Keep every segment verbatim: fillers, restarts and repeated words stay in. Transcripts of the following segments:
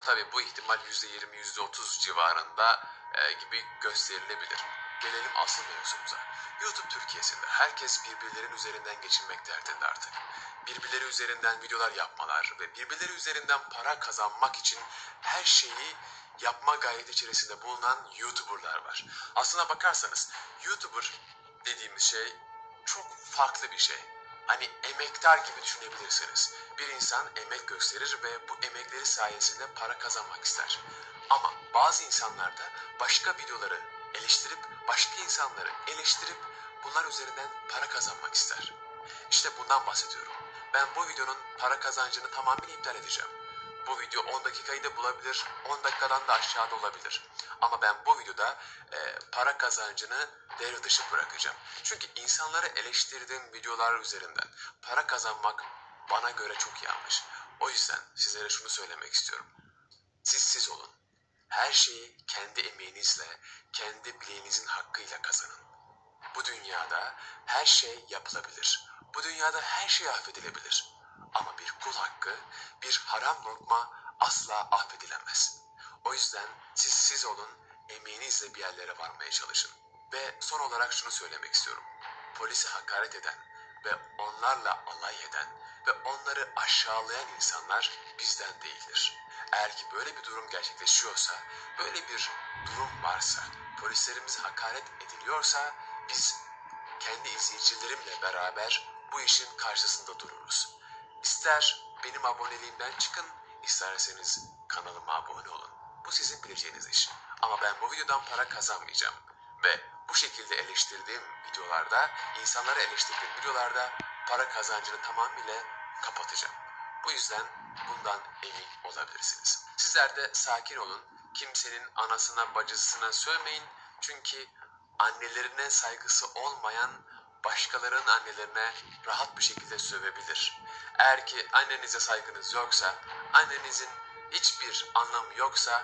Tabii bu ihtimal yüzde yirmi yüzde otuz civarında e, gibi gösterilebilir. Gelelim asıl mevzumuza. YouTube Türkiye'sinde herkes birbirlerinin üzerinden geçinmek derdinde artık. Birbirleri üzerinden videolar yapmalar ve birbirleri üzerinden para kazanmak için her şeyi yapma gayreti içerisinde bulunan YouTuber'lar var. Aslına bakarsanız YouTuber dediğimiz şey çok farklı bir şey. Hani emektar gibi düşünebilirsiniz. Bir insan emek gösterir ve bu emekleri sayesinde para kazanmak ister. Ama bazı insanlar da başka videoları eleştirip başka insanları eleştirip bunlar üzerinden para kazanmak ister. İşte bundan bahsediyorum. Ben bu videonun para kazancını tamamen iptal edeceğim. Bu video on dakikayı da bulabilir, on dakikadan da aşağıda olabilir. Ama ben bu videoda e, para kazancını devre dışı bırakacağım. Çünkü insanları eleştirdiğim videolar üzerinden para kazanmak bana göre çok yanlış. O yüzden sizlere şunu söylemek istiyorum. Siz siz olun. Her şeyi kendi emeğinizle, kendi bileğinizin hakkıyla kazanın. Bu dünyada her şey yapılabilir. Bu dünyada her şey affedilebilir. Ama bir kul hakkı, bir haram lokma asla affedilemez. O yüzden siz siz olun, emeğinizle bir yerlere varmaya çalışın. Ve son olarak şunu söylemek istiyorum. Polise hakaret eden ve onlarla alay eden ve onları aşağılayan insanlar bizden değildir. Eğer ki böyle bir durum gerçekleşiyorsa, böyle bir durum varsa, polislerimiz hakaret ediliyorsa biz kendi izleyicilerimle beraber bu işin karşısında dururuz. İster benim aboneliğimden çıkın, isterseniz kanalıma abone olun. Bu sizin bileceğiniz iş. Ama ben bu videodan para kazanmayacağım. Ve bu şekilde eleştirdiğim videolarda, insanları eleştirdiğim videolarda para kazancını tamamıyla kapatacağım. Bu yüzden bundan emin olabilirsiniz. Sizler de sakin olun. Kimsenin anasına bacısına sövmeyin. Çünkü annelerine saygısı olmayan başkalarının annelerine rahat bir şekilde sövebilir. Eğer ki annenize saygınız yoksa, annenizin hiçbir anlamı yoksa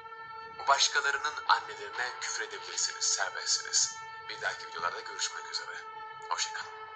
bu başkalarının annelerine küfür edebilirsiniz, serbestsiniz. Bir dahaki videolarda görüşmek üzere. Hoşçakalın.